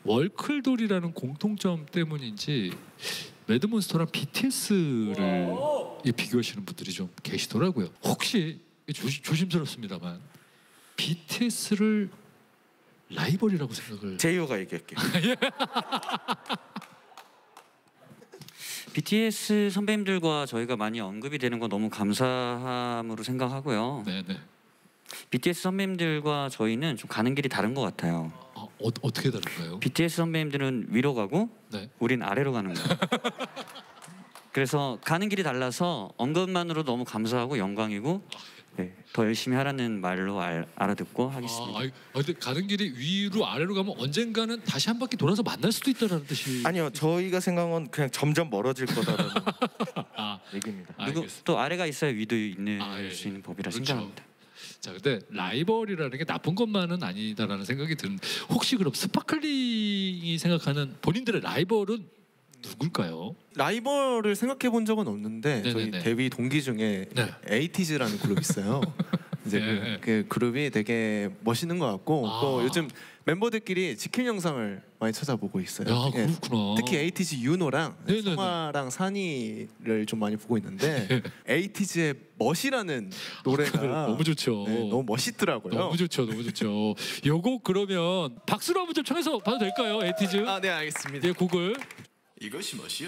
월클돌이라는 공통점 때문인지 매드몬스터랑 BTS를 비교하시는 분들이 좀 계시더라고요. 혹시 조심스럽습니다만 BTS를 라이벌이라고 생각을? 제이호가 얘기할게요. BTS 선배님들과 저희가 많이 언급이 되는 건 너무 감사함으로 생각하고요. 네네. BTS 선배님들과 저희는 좀 가는 길이 다른 것 같아요. 어떻게 다른가요? BTS 선배님들은 위로 가고 네. 우린 아래로 가는 거예요. 그래서 가는 길이 달라서 언급만으로 너무 감사하고 영광이고 네, 더 열심히 하라는 말로 알아듣고 하겠습니다. 근데 가는 길이 위로 아래로 가면 언젠가는 다시 한 바퀴 돌아서 만날 수도 있다는 뜻이. 아니요, 저희가 생각은 그냥 점점 멀어질 거다라는 얘기입니다. 그리고 또 아래가 있어야 위도 있는 수 있는 법이라 그렇죠. 생각합니다. 자, 근데 라이벌이라는 게 나쁜 것만은 아니다라는 생각이 드는. 혹시 그럼 스파클링이 생각하는 본인들의 라이벌은 누굴까요? 라이벌을 생각해 본 적은 없는데 네네네. 저희 데뷔 동기 중에 네. 에이티즈라는 그룹이 있어요. 이제 네. 그 그룹이 되게 멋있는 것 같고 또 요즘 멤버들끼리 지킬 영상을 많이 찾아보고 있어요. 야, 예. 그렇구나. 특히 에이티즈 윤호랑 네네네. 송아랑 산이를 좀 많이 보고 있는데 에이티즈의 멋이라는 노래가 너무 좋죠. 네, 너무 멋있더라고요. 너무 좋죠, 너무 좋죠. 요곡 그러면 박수로 한번 좀 청해서 봐도 될까요, 에이티즈? 네, 알겠습니다. 예, 곡을. 이것이 멋이여.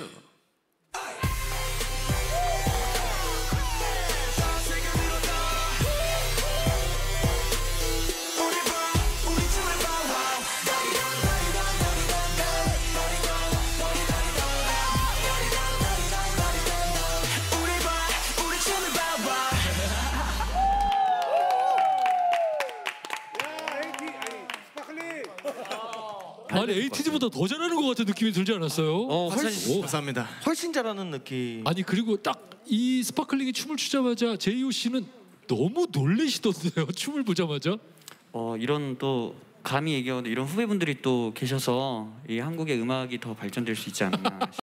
아니 에이티즈보다 더 잘하는 것 같은 느낌이 들지 않았어요? 감사합니다. 훨씬 잘하는 느낌. 아니 그리고 딱 이 스파클링이 춤을 추자마자 제이호 씨는 너무 놀라시던데요. 춤을 보자마자. 이런 또 감히 얘기하는 이런 후배분들이 또 계셔서 이 한국의 음악이 더 발전될 수 있지 않나.